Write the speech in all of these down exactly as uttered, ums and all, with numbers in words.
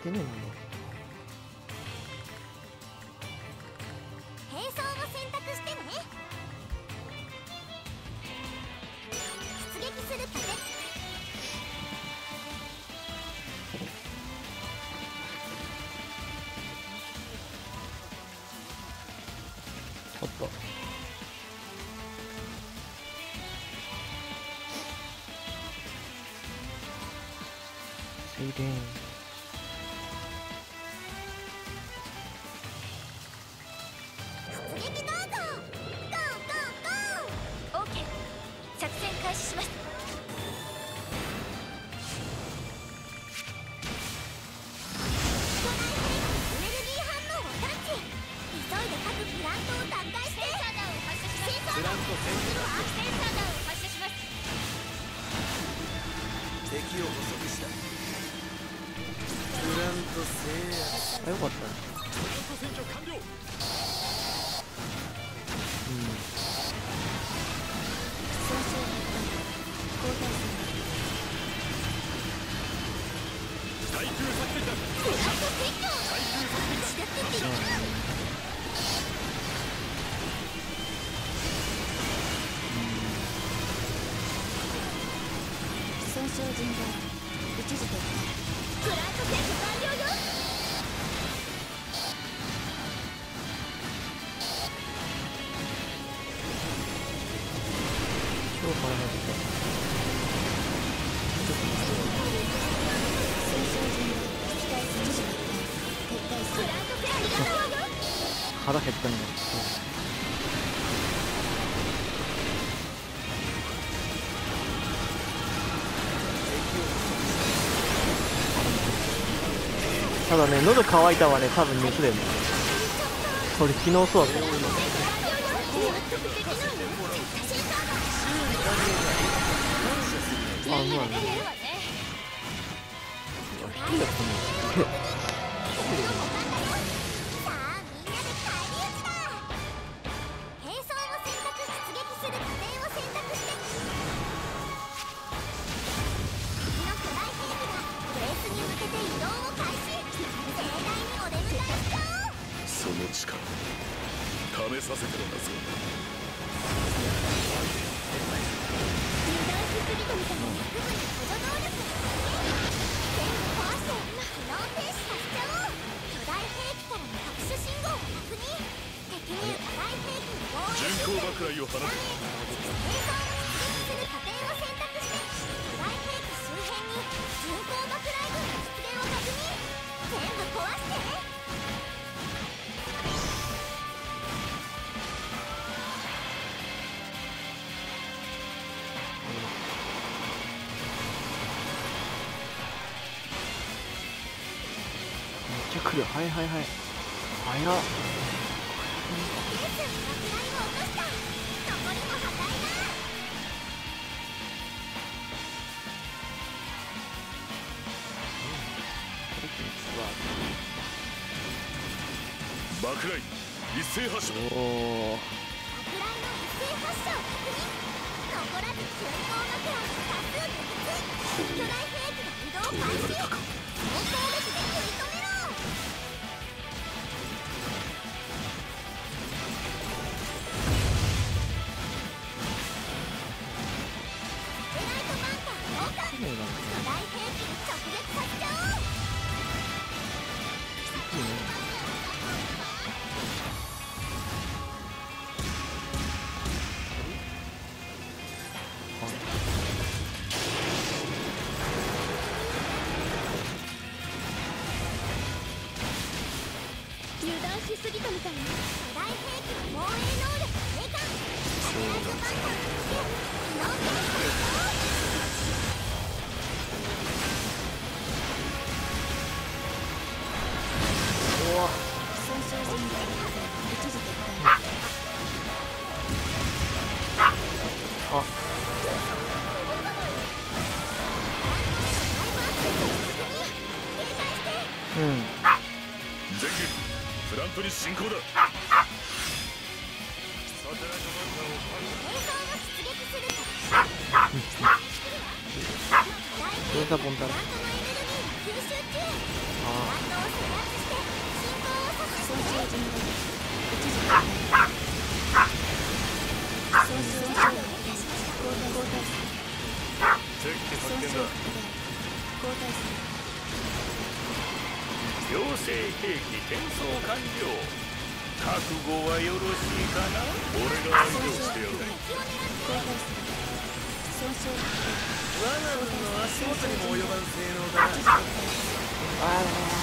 てんねんもん。 並走を選択してね。出撃する風。 おっと。静電。 出撃どうぞ。ゴーゴーゴー。オーケー。作戦開始します。エネルギー反応を探知。急いで各プラントを奪回して。センサー弾を発射します。プラントセンサー弾を発射します。 敵を捕捉した。プラント制圧。 あ、よかったね。 プラント占拠完了。 うん。 交代する。 対空作戦だ。 プラント撤去。 対空作戦だ。 仕掛けてる。損傷甚大。一時撤退。プラント撤去完了よ。 今日から始めた。 損傷甚大。機体一時撤退する。プラント撤去完了よ。 腹減ったね。ただね、喉乾いたはね、多分熱だよね。それ昨日そうだったよ。あ、うまいね。いや、好きだったね。 さあみんなで返り討ちだ。並走を選択。出撃する過程を選択して。敵の巨大兵器がベースに向けて移動を開始。盛大にお出迎えしちゃおう。 その力試させてるんだぞ。 油断しすぎたみたいな部分に補助能力を全部壊して機能停止させちゃおう。巨大兵器からの特殊信号を確認。敵に巨大兵器の防衛巡航爆雷を放つ。 並走を出撃する過程を選択して。巨大兵器周辺に巡航爆雷軍の出現を確認。全部壊して。 めっちゃ来る。はいはいはい。早っ。 レースに爆雷を落とした。残りも破壊だ。 爆雷一斉発射。 おお。 爆雷の一斉発射を確認。残らず巡航爆雷を多数撃墜。巨大兵器が移動止開始。 められたか。 その攻撃で食い止めろ。サテライトバンカー交換。 綺麗だね。 巨大兵器に直撃させちゃおう。 いいね。 油断しすぎたみたいな。巨大兵器の防衛能力低下。サテライトバンカーをつけ機能停止させちゃおう。 おお。 損傷甚大。一時撤退。 あ。うん。 全軍プラントに進行だ。サテライトバンカーを並走を出撃する。 どうしたポンタロ。 プラントのエネルギーが吸収中。 あ敵機発見だ。妖精兵器転送完了。覚悟はよろしいかな。俺が安定してやる。 ワナルの足元にも及ばん性能だな。 あ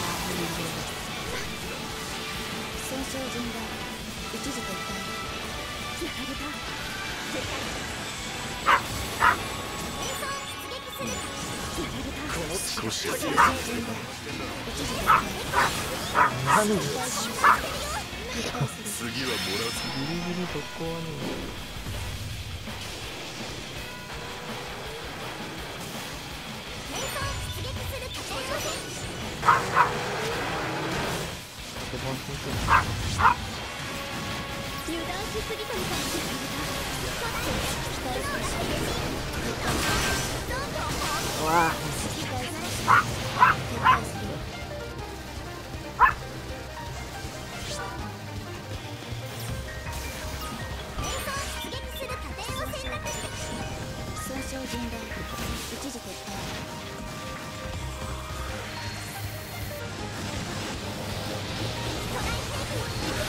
損傷甚大。一時撤退。やられた。絶対演奏出撃する。やられた。 少し損傷甚大。一時撤退。 あ何ギリ次はもらず。 ギリどこはね演奏出撃する加点をせ手番先油断しすぎたみたいな。期待する。 生わあ期待する。撤退する。演奏出撃する加点を選択して。損傷甚大。一時撤退。巨大兵器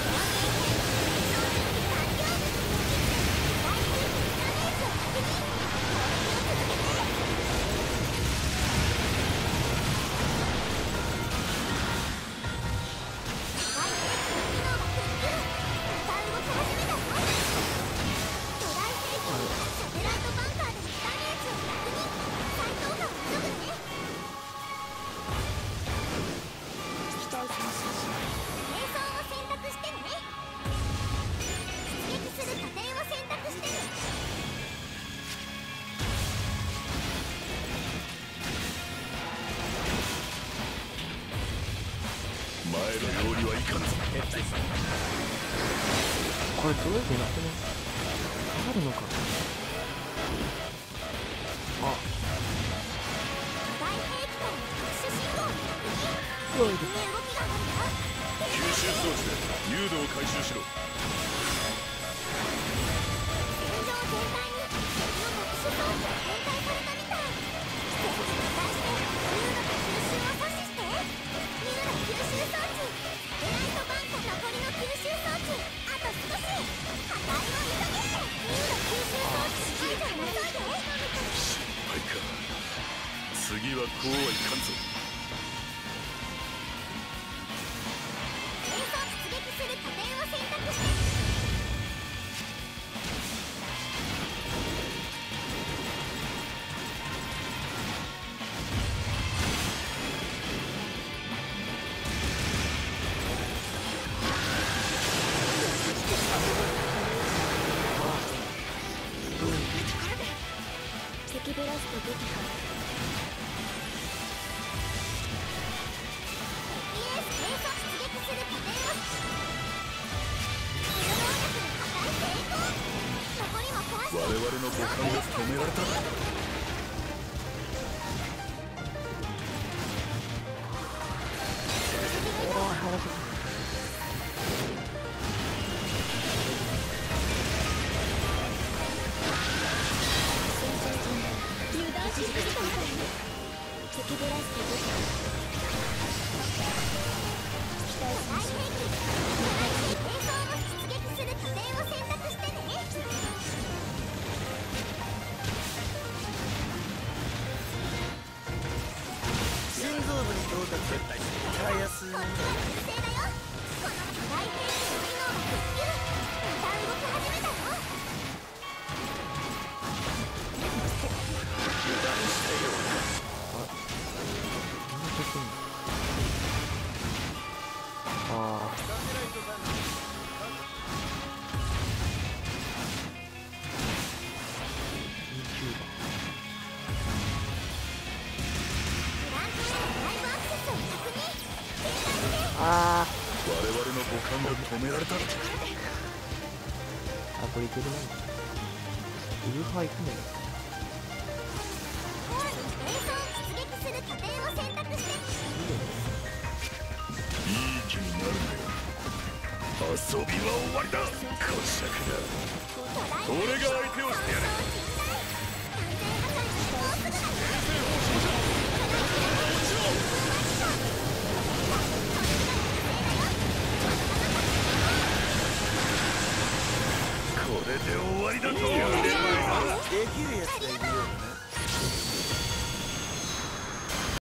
前のようにはいかんぞ。 これどうやってなってねあるのかあ巨大兵器からの特殊信号をすごい敵に動きがあるわ。 吸収装置で誘導を回収しろ。 戦場全体に敵の特殊装置が展開されたみたい。戦士に対してミューロの吸収を阻止して。ミューロ吸収装置エライトバンカ残りの吸収装置あと少し。破壊を急げ。ミューロ吸収装置解除を急いで。 失敗か。次はこうはいかんぞ。 演奏出撃する加点を選択して。敵ブラスト撃破。イエス演奏出撃する加点を。自動能力の破壊成功。残りも壊して。 我々の母艦が止められた。 おお話せ油断しすぎたみたい。敵ブラスト撃破。期待しましょう。演奏を出撃する加点を選択してね。 心臓部に到達。たやすい。 こっちは優勢だよ。この巨大兵器の機能が復旧。また動き始めたよ。 油断したようだ。 あああ我々の母艦が止められた。 ーあこれいけるなウルファ行くね演奏出撃する加点を選択して。 遊びは終わりだ。こしゃくな。俺が相手をしてやる。 完全破壊してどうするの。 これで終わりだと。 できるやつがいるようだな。